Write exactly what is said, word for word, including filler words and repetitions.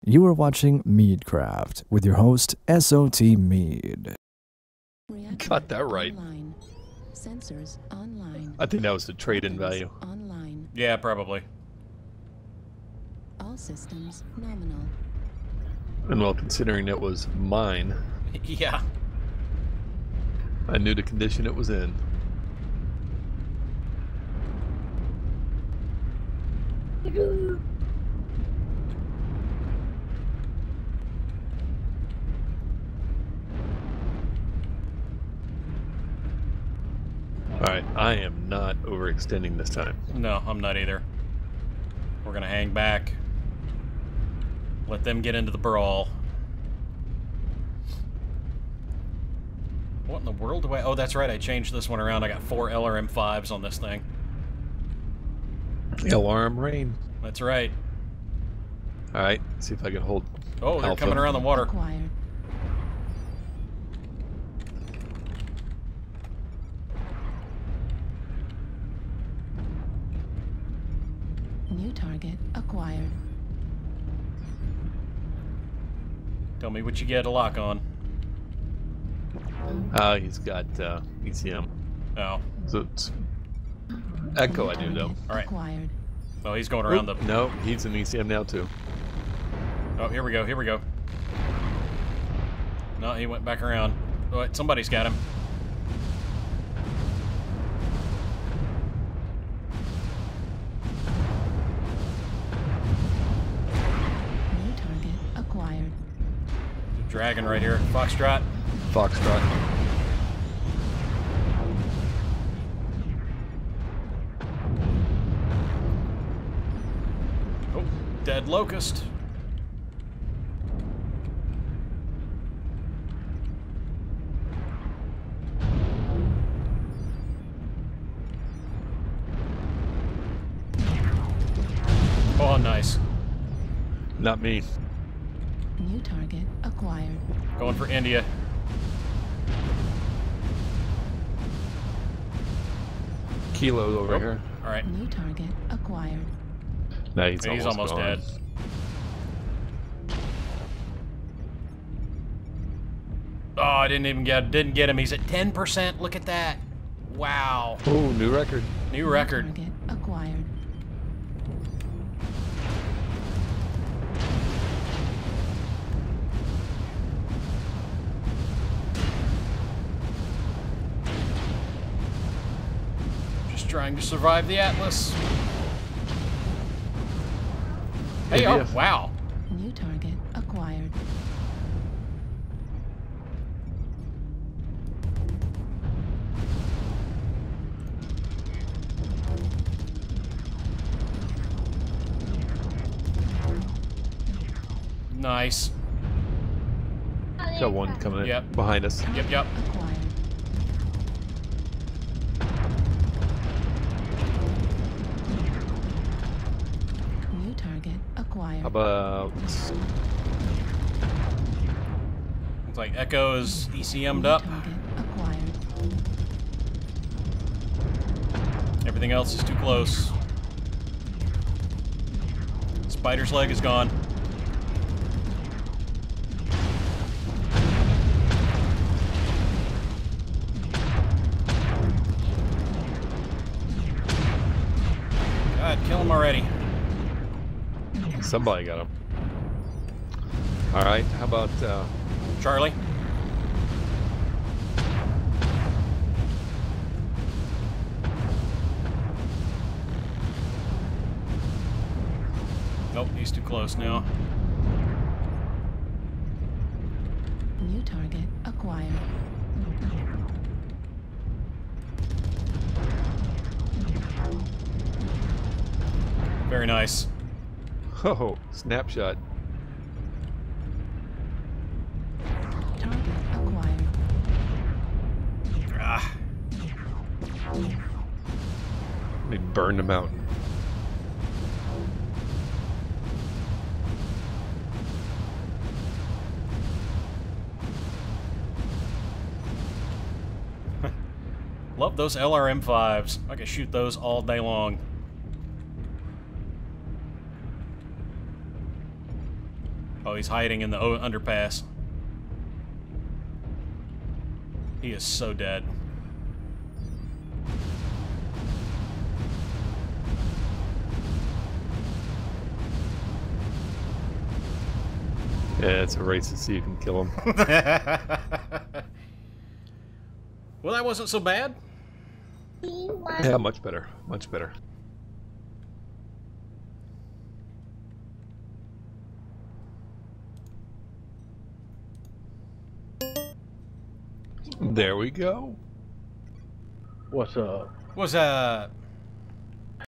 You are watching Meadcraft with your host, S O T Mead. Got that right. Online. Sensors online. I think that was the trade-in value. Online. Yeah, probably. All systems nominal. And well, considering it was mine, Yeah. I knew the condition it was in. Alright, I am not overextending this time. No, I'm not either. We're gonna hang back. Let them get into the brawl. What in the world do I... Oh, that's right, I changed this one around. I got four L R M fives on this thing. Alarm rain. That's right. Alright, see if I can hold. Oh, they're Alpha. coming around the water. Acquired. New target acquired. Tell me what you get a lock on. Ah, he's got uh, E C M. Oh. So it's Echo, New I do target know. All right. Acquired. Oh, he's going around Oop, the... No, he's an E C M now too. Oh, here we go, here we go. No, he went back around. Oh, wait, somebody's got him. New target acquired. Dragon right here. Foxtrot. Foxtrot. Oh, dead locust. Oh, nice. Not me. New target acquired. Going for India. Kilo over Oh, here. all right. New target acquired. No, he's, He's almost, almost gone. dead. Oh, I didn't even get didn't get him. He's at ten percent. Look at that. Wow. Oh, new record. New New record. target acquired. Just trying to survive the Atlas. Hey, oh, India. wow. New target acquired. Nice. Got one coming in Yep. behind us. Yep, yep. Acquired. New target acquired. How about Looks like Echo is E C M'd New up. target acquired. Everything else is too close. Spider's leg is gone. God, kill him already. somebody got him? All right. How about uh, Charlie. Nope, he's too close now. New target acquired. Very nice. oh snapshot? Target acquired. Ah, They burned the mountain. love those L R M fives. I can shoot those all day long. Oh, he's hiding in the o underpass. He is so dead. Yeah, it's a race to see who can kill him. Well, that wasn't so bad. Yeah, much better. Much better. There we go. What's up? Was uh